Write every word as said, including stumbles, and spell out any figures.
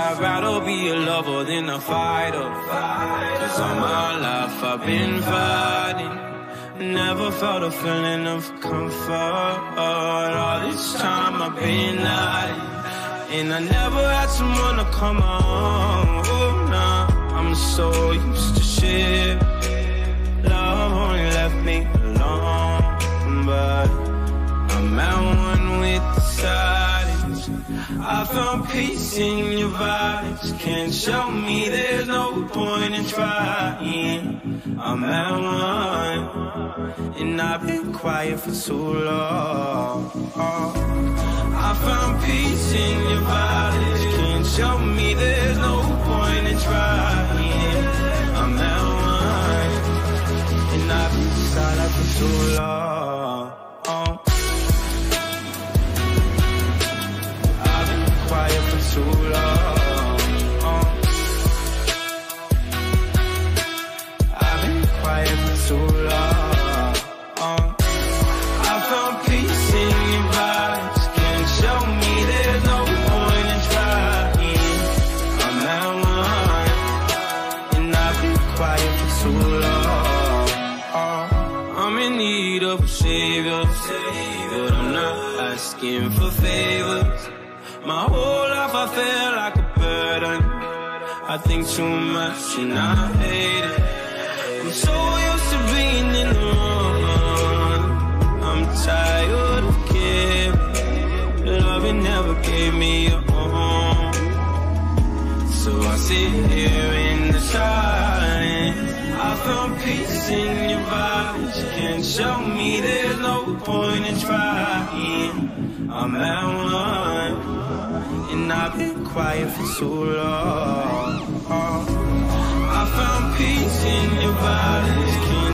I'd rather be a lover than a fighter. Cause all my life I've been fighting, never felt a feeling of comfort. All this time I've been hiding, and I never had someone to come on. Oh, nah, I'm so used to shit. Love only left me alone, but I'm at one with the silence. I found peace in your vibes. Can't show me there's no point in trying. I'm at one, and I've been quiet for too long. I found peace in your vibes. Can't show me there's no point in trying. I'm at one, and I've been silent for too long. I've been quiet for too long. I've been quiet for too long. I found peace in your vibes. Can't show me there's no point in trying. I'm at one, and I've been quiet for too long. I'm in need of a savior, but I'm not asking for favors. My whole life I feel like a burden. I think too much and I hate it. I'm so used to being in the wrong. I'm tired of giving. Loving never gave me a home. So I sit here in the silence. I found peace in your vibes. Can't show me there's no point in trying. I'm at one, and I've been quiet for too long. I found peace in your body.